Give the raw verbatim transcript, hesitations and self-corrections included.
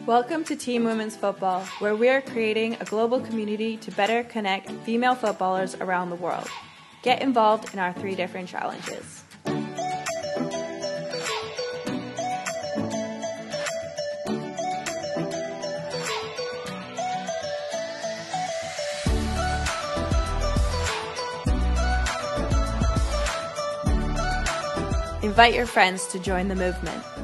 Welcome to Team Women's Football, where we are creating a global community to better connect female footballers around the world. Get involved in our three different challenges. Invite your friends to join the movement.